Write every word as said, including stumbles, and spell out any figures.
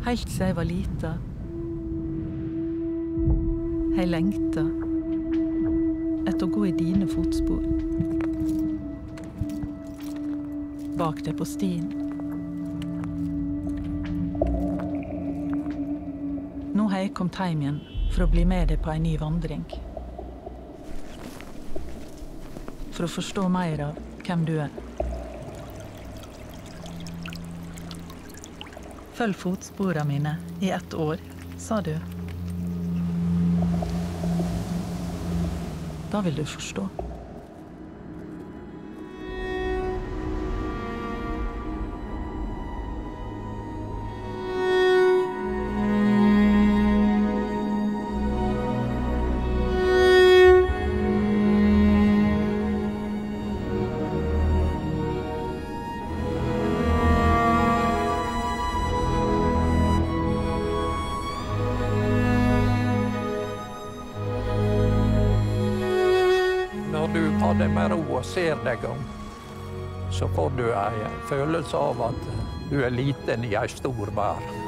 Helt siden jeg var lita. Jeg lengta etter å gå i dine fotspor. Bak deg på stien. Nå har jeg kommet hjem igjen for å bli med deg på en ny vandring. For å forstå mer av hvem du er. Følg fotsporene mine i ett år, sa du. Da vil du forstå. Når du har det med ro og ser deg om, så får du en følelse av at du er liten i en stor vær.